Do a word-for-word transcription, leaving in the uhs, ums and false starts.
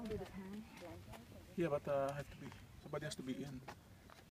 do the pan. Yeah, but uh, have to be somebody has to be in.